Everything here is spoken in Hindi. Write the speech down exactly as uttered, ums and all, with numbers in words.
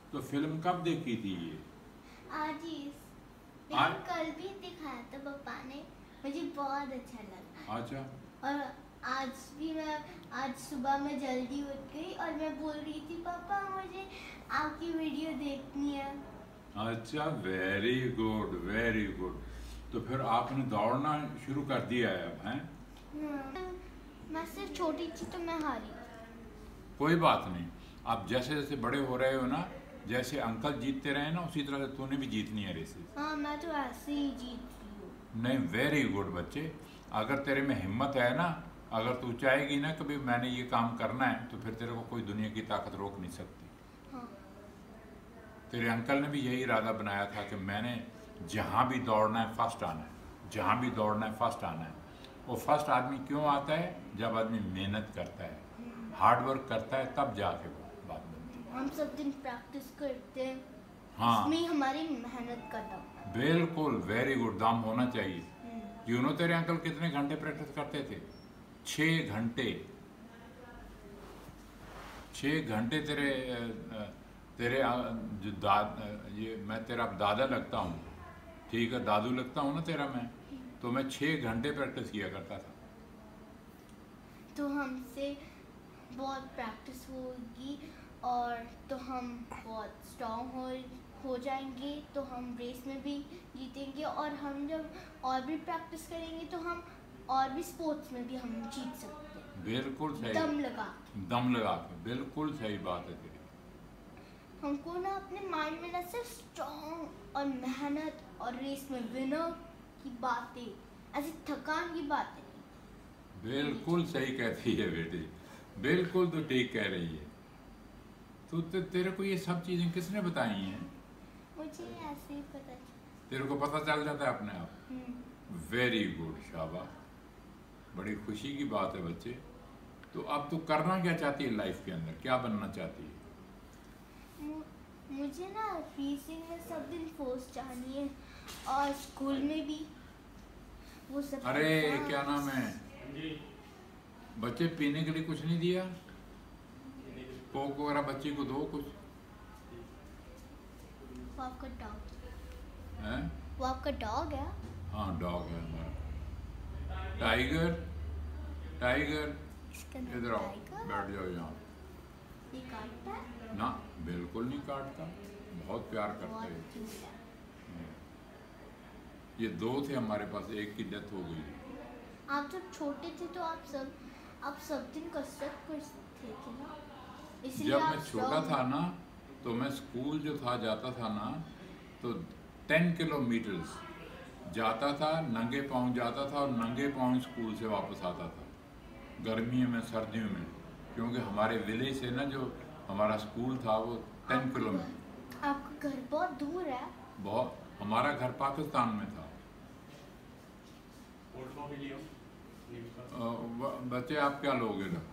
तो फिल्म कब देखी थी ये? आज ही, लेकिन कल भी दिखाया था पापा ने, मुझे बहुत अच्छा लगा। अच्छा। और आज भी मैं आज सुबह में जल्दी उठ गई और मैं बोल रही थी पापा मुझे आपकी वीडियो देखनी है। अच्छा, वेरी गुड वेरी गुड। तो फिर आपने दौड़ना शुरू कर दिया है अब, हैं? मैं सिर्फ छोटी थी तो मैं हारी। कोई बात नहीं, आप जैसे जैसे बड़े हो रहे हो ना, जैसे अंकल जीतते रहे ना, उसी तरह से तूने भी जीतनी है रेसेस। हाँ, मैं तो ऐसे ही जीत रही हूँ। नहीं, वेरी गुड बच्चे। अगर तेरे में हिम्मत है ना, अगर तू चाहेगी ना कभी मैंने ये काम करना है, तो फिर तेरे को कोई दुनिया की ताकत रोक नहीं सकती। हाँ। तेरे अंकल ने भी यही इरादा बनाया था कि मैंने जहाँ भी दौड़ना है फर्स्ट आना है, जहाँ भी दौड़ना है फर्स्ट आना है। वो फर्स्ट आदमी क्यों आता है? जब आदमी मेहनत करता है, हार्ड वर्क करता है, तब जाके वो बात बनती है। हम सब दिन प्रैक्टिस करते हैं। हाँ, इसमें हमारी मेहनत का दम। बिल्कुल, वेरी गुड, दम होना चाहिए। यू नो तेरे अंकल कितने घंटे प्रैक्टिस करते थे? छः घंटे। छः घंटे तेरे तेरे जो दाद ये मैं तेरा दादा लगता हूँ, ठीक है, दादू लगता हूँ ना तेरा मैं, तो मैं छः घंटे प्रैक्टिस किया करता था। तो हमसे बहुत प्रैक्टिस होगी और तो हम बहुत स्ट्रॉन्ग हो हो जाएंगे, तो हम रेस में भी जीतेंगे। और हम जब और भी प्रैक्टिस करेंगे तो हम और भी स्पोर्ट्स में भी हम जीत सकते हैं। बिल्कुल सही, दम लगा दम लगा के, बिल्कुल सही बात है तेरी। हमको ना अपने माइंड में ना सिर्फ स्ट्रॉन्ग और मेहनत और रेस में विनर की बातें, ऐसी थकान की बातें। बिल्कुल सही कहती है बेटी, बिल्कुल तो ठीक कह रही है। तो ते, तेरे को ये सब चीजें किसने बताई हैं? मुझे ऐसे ही पता चला। तेरे को पता चल जाता है अपने आप? वेरी गुड, शाबाश, बड़ी खुशी की बात है बच्चे। तो अब तू करना क्या चाहती है लाइफ के अंदर, क्या बनना चाहती है? मुझे ना रेसिंग में सब दिन फर्स्ट जानी है और स्कूल में भी वो सब। अरे क्या नाम है, बच्चे पीने के लिए कुछ नहीं दिया? कोक वगैरह बच्चे को दो कुछ। वो आपका डॉग है? वो आपका डॉग है? हाँ, डॉग है हमारा। टाइगर, टाइगर इधर आओ, बैठ जाओ यहाँ। ये काटता है? ना, बिल्कुल नहीं काटता, बहुत प्यार करता है। ये दो थे हमारे पास, एक की डेथ हो गई। आप जब छोटे थे तो आप सब आप सब दिन कसरत करते थे ना, इसलिए जब आप मैं छोटा था ना, तो मैं स्कूल जो था जाता था ना, तो टेन किलोमीटर्स जाता था, नंगे पाँव जाता था और नंगे पाँव स्कूल से वापस आता था, गर्मियों में सर्दियों में, क्योंकि हमारे विलेज से ना जो हमारा स्कूल था वो टेन किलोमीटर। आपका घर बहुत दूर है? बहुत, हमारा घर पाकिस्तान में था। बच्चे आप क्या लोगे ना?